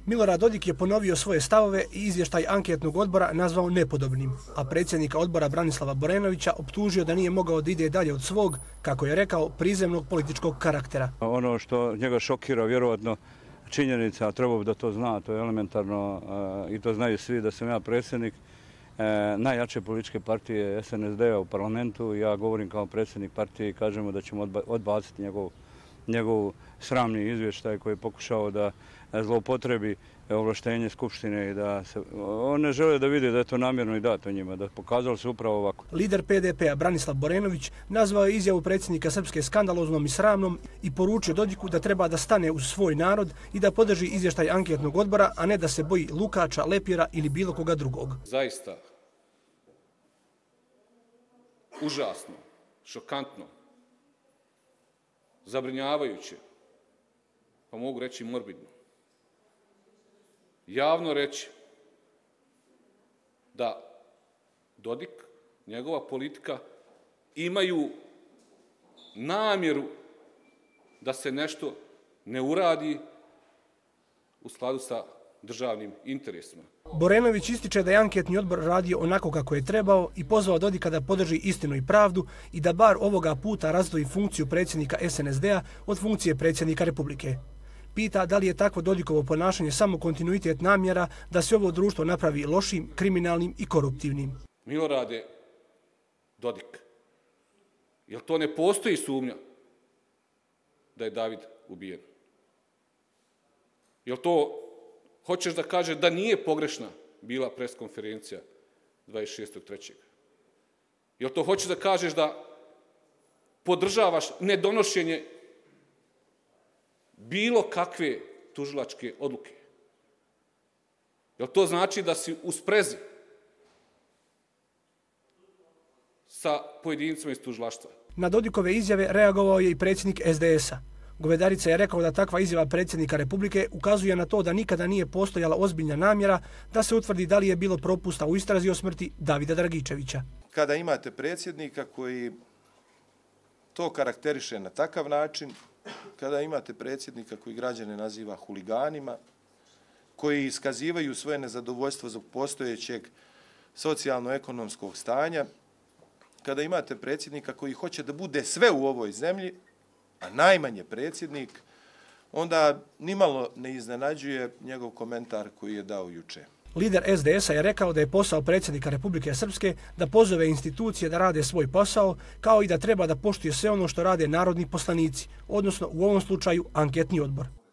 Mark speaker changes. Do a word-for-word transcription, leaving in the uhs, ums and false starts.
Speaker 1: Milorad Dodik je ponovio svoje stavove i izvještaj anketnog odbora nazvao nepodobnim, a predsjednika odbora Branislava Borenovića optužio da nije mogao da ide dalje od svog, kako je rekao, prizemnog političkog karaktera.
Speaker 2: Ono što njega šokira, vjerovatno činjenica, a trebao bi da to zna, to je elementarno i to znaju svi, da sam ja predsjednik najjače političke partije S N S D-a u parlamentu. Ja govorim kao predsjednik partije i kažemo da ćemo odbaciti njegov njegov sramni izvještaj koji je pokušao da zloupotrebi ovlaštenje Skupštine i da se... On ne žele da vide da je to namjerno i dato njima, da pokazalo se upravo ovako.
Speaker 1: Lider P D P-a Branislav Borenović nazvao je izjavu predsjednika Srpske skandaloznom i sramnom i poručio Dodiku da treba da stane uz svoj narod i da podrži izvještaj anketnog odbora, a ne da se boji Lukača, Lepira ili bilo koga drugog.
Speaker 3: Zaista užasno, šokantno, zabrinjavajuće, pa mogu reći morbidno, javno reći da Dodik, njegova politika imaju namjeru da se nešto ne uradi u skladu sa državnim interesima.
Speaker 1: Borenović ističe da je anketni odbor radio onako kako je trebao i pozvao Dodika da podrži istinu i pravdu i da bar ovoga puta razdvoji funkciju predsjednika S N S D-a od funkcije predsjednika Republike. Pita da li je takvo Dodikovo ponašanje samo kontinuitet namjera da se ovo društvo napravi lošim, kriminalnim i koruptivnim.
Speaker 3: Milorade Dodik, jel to ne postoji sumnja da je David ubijen? Jel to hoćeš da kažeš da nije pogrešna bila preskonferencija dvadeset šestog trećeg Jel to hoćeš da kažeš da podržavaš nedonošenje bilo kakve tužilačke odluke? Jel to znači da si u sprezi sa pojedincima iz tužilaštva?
Speaker 1: Na Dodikove izjave reagovao je i predsjednik S D S-a. Govedarica je rekao da takva izjava predsjednika Republike ukazuje na to da nikada nije postojala ozbiljna namjera da se utvrdi da li je bilo propusta u istrazi o smrti Davida Dragičevića.
Speaker 4: Kada imate predsjednika koji to karakteriše na takav način, kada imate predsjednika koji građane naziva huliganima, koji iskazivaju svoje nezadovoljstvo zbog postojećeg socijalno-ekonomskog stanja, kada imate predsjednika koji hoće da bude sve u ovoj zemlji, a najmanje predsjednik, onda nimalo ne iznenađuje njegov komentar koji je dao juče.
Speaker 1: Lider S D S-a je rekao da je posao predsjednika Republike Srpske da pozove institucije da rade svoj posao, kao i da treba da poštuje sve ono što rade narodni poslanici, odnosno u ovom slučaju anketni odbor.